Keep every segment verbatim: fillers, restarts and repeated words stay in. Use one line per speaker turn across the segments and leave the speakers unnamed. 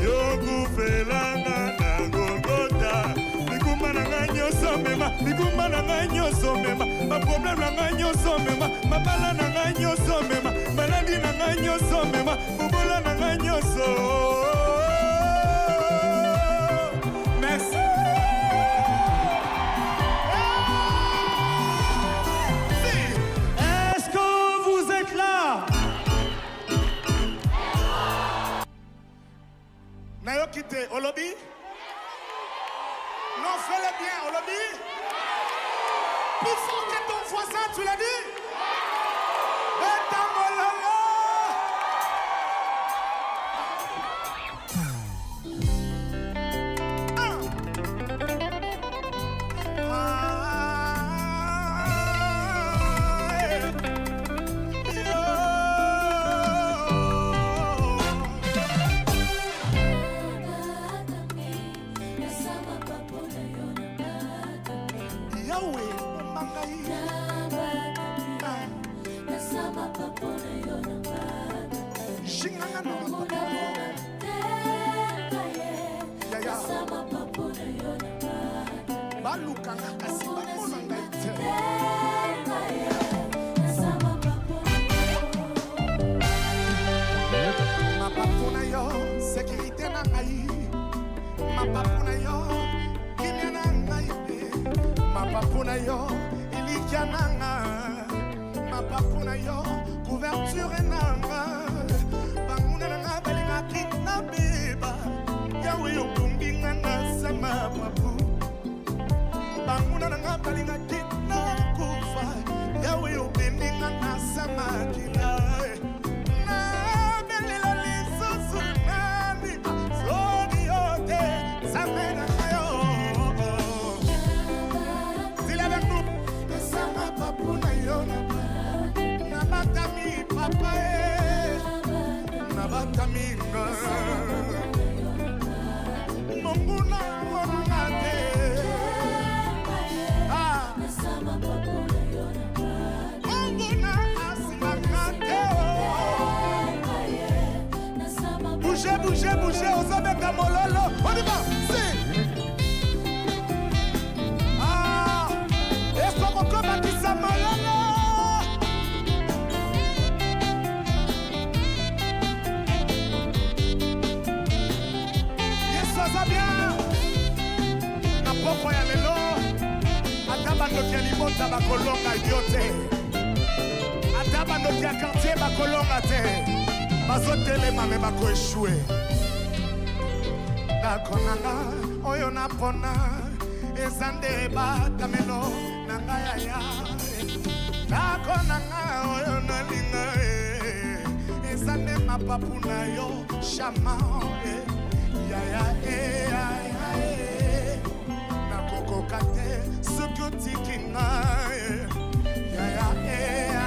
yokufelanga na Golgotha. Mikumba nanga nyoso mema, mikumba nanga nyoso mema, ma problème nanga nyoso mema, ma bala nanga nyoso mema, maladi nanga nyoso mema, bubola nanga nyoso. Merci.
Est-ce que vous êtes là?
Nayo kite, Olobi? Non, fais-le bien, Olobi. Plus fort que ton voisin, tu l'as dit?
Sécurité na ngai, ma papuna yo, kimia na ngai, ma papuna yo, ilikia na ngai, ma papuna yo, couverture na ngai, banguna na ngai balinga kina beba, yawe yo kumbinga na sama papu, banguna na ngai balinga kina kufa, yawe yo kumbinga na sama kila. Bougez, bougez, bougez, aux hommes de Mololo. On y va, c'est. Ah, est-ce qu'on va combattre ça, Mololo? Yes, ça va bien. Na poko ya lelo. Ataba nokia limota bakolonga yote. Ataba nokia quartier bakolonga te. Bazotelema me bako échoué. Nakonanga oyo napona ezande batamelo nanga yaya. Nakonanga oyo nalinga ezande mapapuna yo shama yaya yaya nakokoka te soki otiki ngai yaya yaya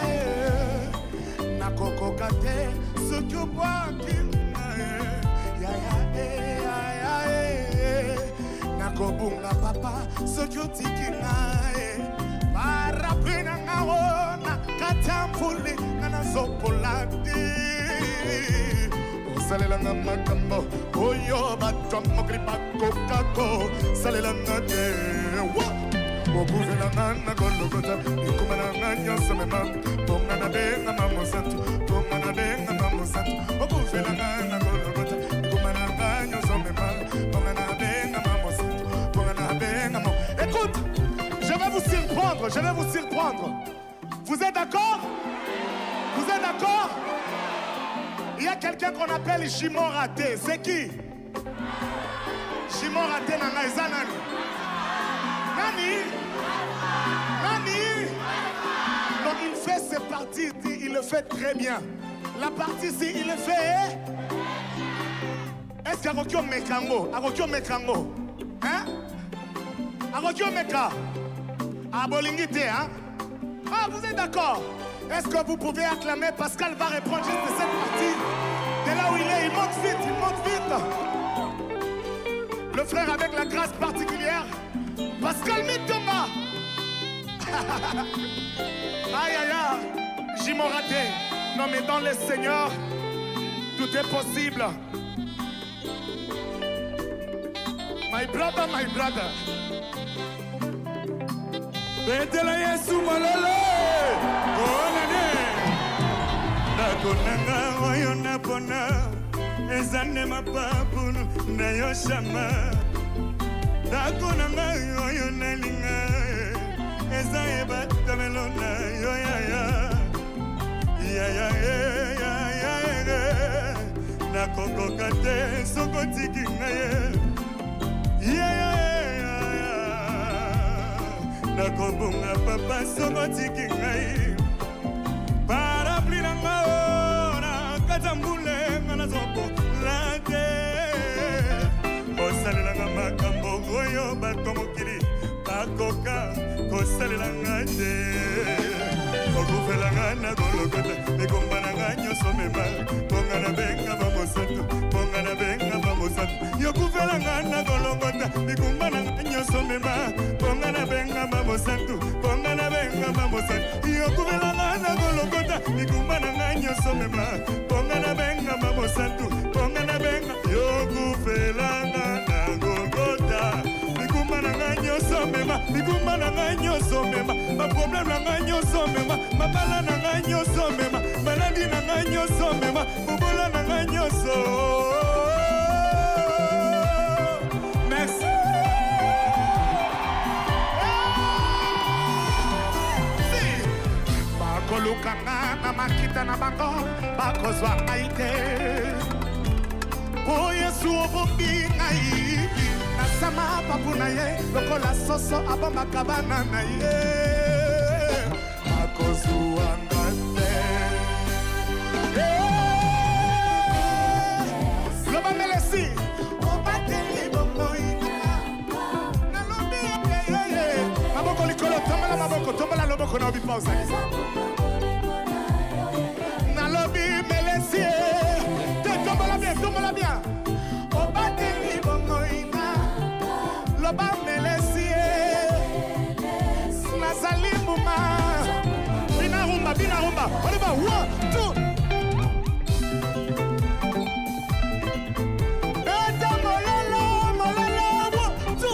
nakokoka te soki obwaki yaya yaya nakobunga papa soki otiki ngai barapi na ngao na kati ya mvuli nga nazopola te osalelanga makambo oyo bato ya mokili bakokako salelanga te obuvelanga na Golgotha ekuma nanga nyonso mema ponga na benga mamosantu ponga na benga mamosantu obuvelanga na Golgotha ekuma nanga nyonso mema ponga na benga mamosantu ponga na benga mo. Écoute, je vais vous surprendre, je vais vous surprendre. Vous êtes d'accord? Vous êtes d'accord? Il y a quelqu'un qu'on appelle Jimon Raté. C'est qui? Jimon Raté nanga eza nani? Nani? Nani? Non, il fait ses parties, il le fait très bien. La partie si il le fait. Est-ce qu'il y a Arokyo Mekango? Arokyo Mekango? Hein? Arokyo Meka? Ah, Bolingite, hein? Ah, vous êtes d'accord? Est-ce que vous pouvez acclamer? Pascal va répondre juste de cette partie. De là où il est, il monte vite, il monte vite. Le frère avec la grâce particulière. Pascal Mitoma. Aïe aïe aïe. Jimon Raté. Non mais dans le Seigneur, tout est possible. My brother, my brother.
Betela Yesu mololo. Onane. Nakonanga oyo napona. Ezane mapapunu na yoshama. Nakonanga oyo nalinga. Ezaye batamelona yo ya ya. Ya ya ya ya ya ya. Nakokokate sokotiki ngaye. Ya ya ya ya. Nakobunga papa sokotiki ngaye. Parapluie nanga ora katambule ngana zoko late. Osalela nga makambo oyo batomokili bakoka kosalela nga te. Okufela nga na golokota ekomba na nga nyonso mema. Ponga na benga bamosantu, ponga na benga bamosantu. Yokufela nga na golokota ekomba na nga nyonso mema. Ponga na benga bamosantu, ponga na benga bamosantu. Yokufela nga na golokota ekomba na nga nyonso mema. Ponga na benga bamosantu, ponga na benga. Yokufela nga na golokota ekomba na nga nyonso mema. Ekomba na nga nyonso mema. Ma problème na nga nyonso mema. Ma bala na nga nyonso mema. Maladi na nga nyonso mema. Bobola na nga nyonso. Merci.
Bakoluka nga na makita na bango bakozwa ngai te. O Yesu obombi ngai nasama papu na ye lokola soso abombaka bana na ye. Bakozwa nga te. Loba melesi obateli bomoi nalobi ye. Maboko likolo tombola maboko tombola loboko na obi pausa. Nalobi melesi tombola bien tombola bien. Obateli bomoi loba melesi nazali mbuma bina rumba bina rumba oliba one two eta mololo mololo one two.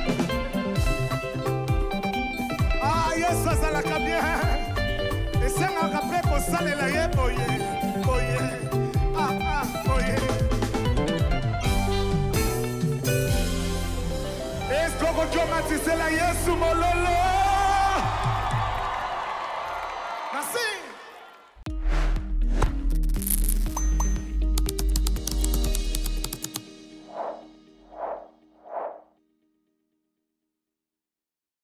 Ah yes azalaka bien esengaka mpe kosalela ye boye boye ah ah boye. Est-ce qu'on va commencer la Yesu mololo?